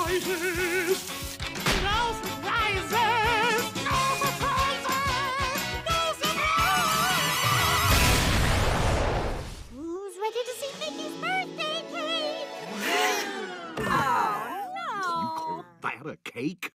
surprises! No surprises! No surprises! No surprises! Who's ready to see Mickey's birthday cake? Oh, no! You call that a cake?